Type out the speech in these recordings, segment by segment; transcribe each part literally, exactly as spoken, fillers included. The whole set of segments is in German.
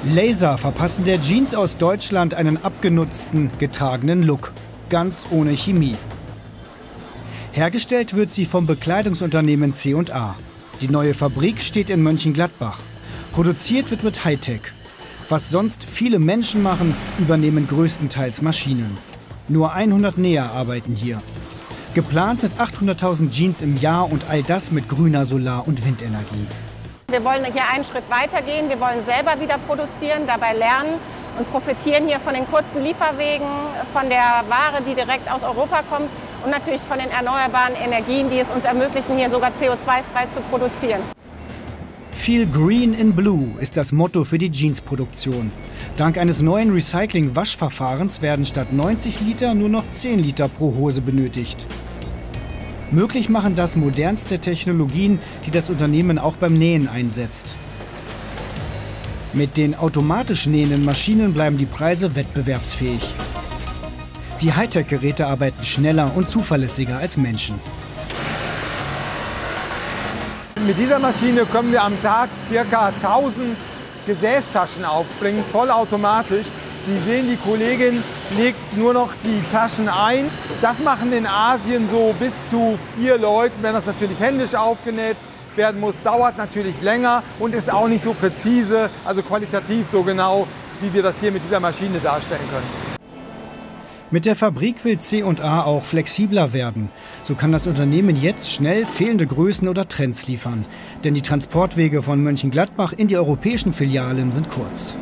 Laser verpassen der Jeans aus Deutschland einen abgenutzten, getragenen Look. Ganz ohne Chemie. Hergestellt wird sie vom Bekleidungsunternehmen C und A. Die neue Fabrik steht in Mönchengladbach. Produziert wird mit Hightech. Was sonst viele Menschen machen, übernehmen größtenteils Maschinen. Nur hundert Näher arbeiten hier. Geplant sind achthunderttausend Jeans im Jahr und all das mit grüner Solar- und Windenergie. Wir wollen hier einen Schritt weitergehen. Wir wollen selber wieder produzieren, dabei lernen und profitieren hier von den kurzen Lieferwegen, von der Ware, die direkt aus Europa kommt und natürlich von den erneuerbaren Energien, die es uns ermöglichen, hier sogar C O zwei frei zu produzieren. Feel Green in Blue ist das Motto für die Jeansproduktion. Dank eines neuen Recycling-Waschverfahrens werden statt neunzig Liter nur noch zehn Liter pro Hose benötigt. Möglich machen das modernste Technologien, die das Unternehmen auch beim Nähen einsetzt. Mit den automatisch nähenden Maschinen bleiben die Preise wettbewerbsfähig. Die Hightech-Geräte arbeiten schneller und zuverlässiger als Menschen. Mit dieser Maschine können wir am Tag ca. tausend Gesäßtaschen aufbringen, vollautomatisch. Sie sehen, die Kollegin legt nur noch die Taschen ein. Das machen in Asien so bis zu vier Leute. Wenn das natürlich händisch aufgenäht werden muss, dauert natürlich länger und ist auch nicht so präzise, also qualitativ so genau, wie wir das hier mit dieser Maschine darstellen können. Mit der Fabrik will C und A auch flexibler werden. So kann das Unternehmen jetzt schnell fehlende Größen oder Trends liefern. Denn die Transportwege von Mönchengladbach in die europäischen Filialen sind kurz.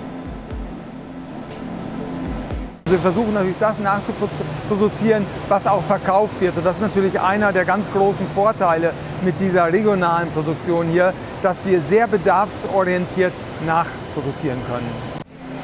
Wir versuchen natürlich das nachzuproduzieren, was auch verkauft wird. Und das ist natürlich einer der ganz großen Vorteile mit dieser regionalen Produktion hier, dass wir sehr bedarfsorientiert nachproduzieren können.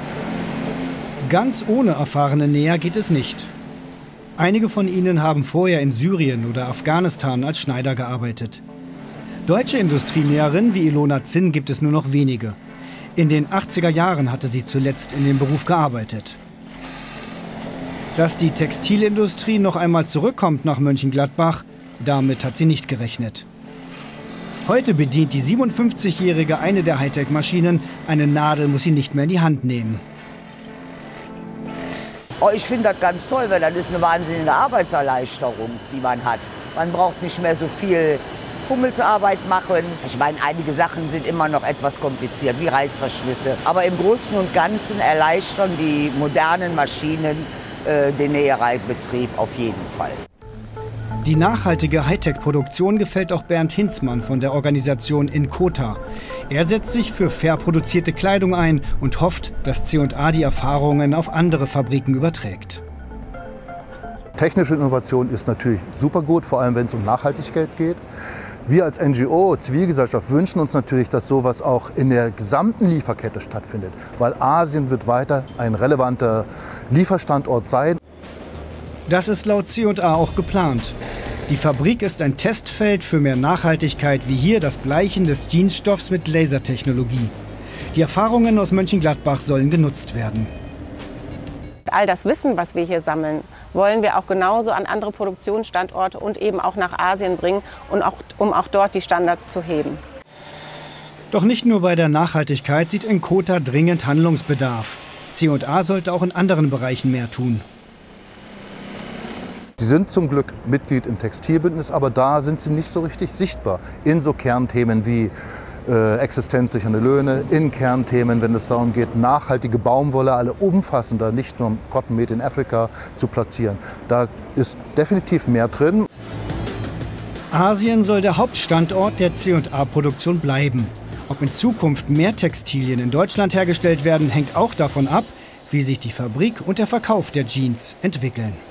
Ganz ohne erfahrene Näher geht es nicht. Einige von ihnen haben vorher in Syrien oder Afghanistan als Schneider gearbeitet. Deutsche Industrienäherinnen wie Ilona Zinn gibt es nur noch wenige. In den achtziger Jahren hatte sie zuletzt in dem Beruf gearbeitet. Dass die Textilindustrie noch einmal zurückkommt nach Mönchengladbach, damit hat sie nicht gerechnet. Heute bedient die siebenundfünfzigjährige eine der Hightech-Maschinen. Eine Nadel muss sie nicht mehr in die Hand nehmen. Oh, ich finde das ganz toll, weil das ist eine wahnsinnige Arbeitserleichterung, die man hat. Man braucht nicht mehr so viel Fummelsarbeit machen. Ich meine, einige Sachen sind immer noch etwas kompliziert, wie Reißverschlüsse. Aber im Großen und Ganzen erleichtern die modernen Maschinen äh, den Nähereibetrieb auf jeden Fall. Die nachhaltige Hightech-Produktion gefällt auch Bernd Hinzmann von der Organisation Inkota. Er setzt sich für fair produzierte Kleidung ein und hofft, dass C und A die Erfahrungen auf andere Fabriken überträgt. Technische Innovation ist natürlich super gut, vor allem wenn es um Nachhaltigkeit geht. Wir als N G O, Zivilgesellschaft, wünschen uns natürlich, dass sowas auch in der gesamten Lieferkette stattfindet, weil Asien wird weiter ein relevanter Lieferstandort sein. Das ist laut C und A auch geplant. Die Fabrik ist ein Testfeld für mehr Nachhaltigkeit, wie hier das Bleichen des Jeansstoffs mit Lasertechnologie. Die Erfahrungen aus Mönchengladbach sollen genutzt werden. All das Wissen, was wir hier sammeln, wollen wir auch genauso an andere Produktionsstandorte und eben auch nach Asien bringen, und auch, um auch dort die Standards zu heben. Doch nicht nur bei der Nachhaltigkeit sieht Inkota dringend Handlungsbedarf. C und A sollte auch in anderen Bereichen mehr tun. Sie sind zum Glück Mitglied im Textilbündnis, aber da sind sie nicht so richtig sichtbar. In so Kernthemen wie äh, existenzsichernde Löhne, in Kernthemen, wenn es darum geht, nachhaltige Baumwolle, alle umfassender, nicht nur Cotton Made in Africa zu platzieren. Da ist definitiv mehr drin. Asien soll der Hauptstandort der C und A-Produktion bleiben. Ob in Zukunft mehr Textilien in Deutschland hergestellt werden, hängt auch davon ab, wie sich die Fabrik und der Verkauf der Jeans entwickeln.